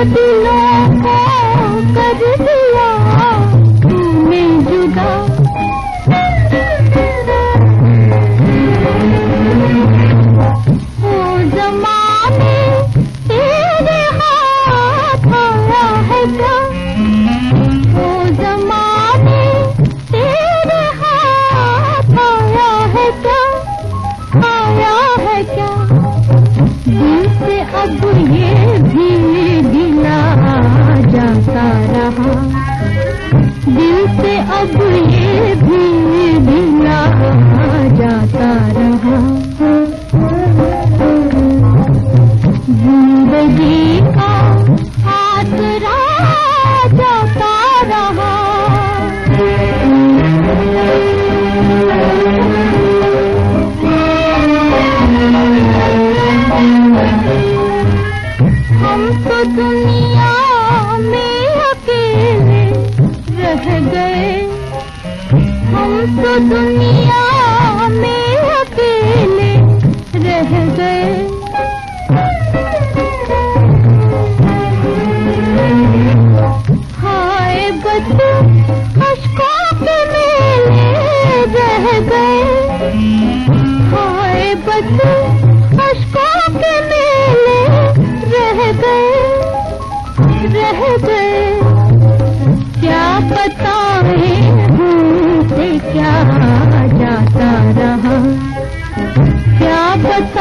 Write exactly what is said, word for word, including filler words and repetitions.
दिलों को कर दिया तूने जुदा। ओ ज़माने तेरे हाथ आया है क्या, ओ ज़माने तेरे हाथ आया है क्या, आया है क्या। दिल से अब ये भी गिला जाता रहा, दिल से अब ये भी गिला जाता रहा। जिंदगी का आसरा जाता रहा। हम तो दुनिया में अकेले रह गए, हम तो दुनिया में अकेले रह गए। हाय बस अश्कों के मेले रह गए, हाय बस अश्कों के मेले रह गए, रह गए। क्या बताएं हमसे क्या जाता रहा, क्या बता